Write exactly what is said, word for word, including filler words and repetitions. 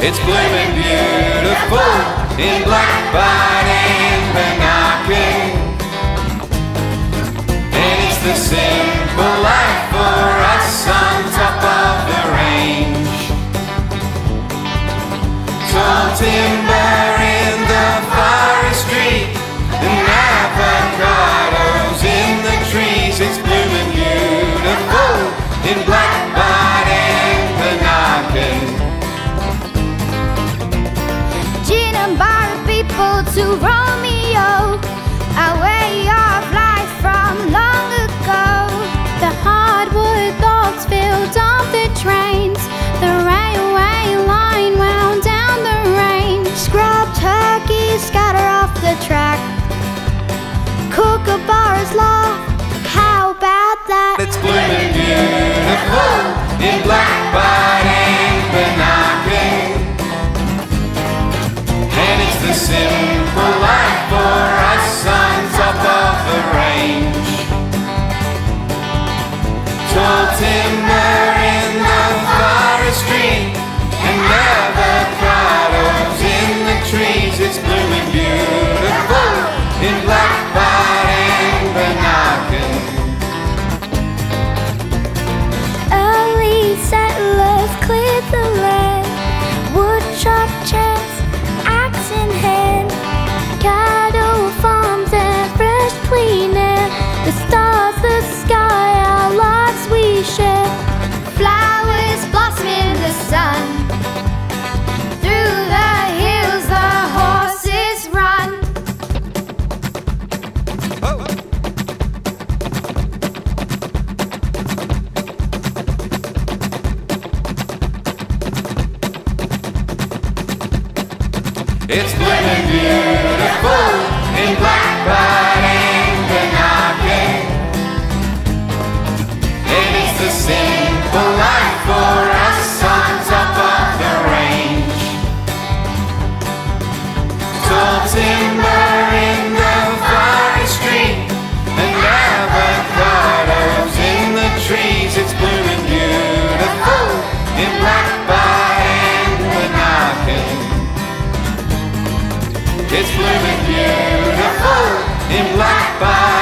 It's blooming beautiful in Blackbutt and Benarkin. And it's the simple life for us on top of the range. Tall timber in the forestry and avocados in the trees. It's blooming beautiful in Blackbutt and Benarkin. Gin and bar people to Romeo, a way of life from long ago. The hardwood logs filled up the trains, the railway line wound down the range. Scrub turkeys scatter off the track, kookaburras laugh, how about that? It's blooming beautiful in Blackbutt and Benarkin. And it's the simple life for us on top of the range. Tall timber in the forestry and avocados in the trees. It's blooming beautiful in Blackbutt and Benarkin. Early settlers cleared the land, woodchuck chairs, axe in hand, cattle farms and fresh clean air. The stars, the sky, our lives we share. Flowers blossom in the sun, through the hills the horses run. It's blooming beautiful in Blackbutt and Benarkin. And it's the simple life for us on top of the range. Tall timber in the forestry and avocados in the trees. It's blooming beautiful in Blackbutt and Benarkin. It's blooming beautiful in Blackbutt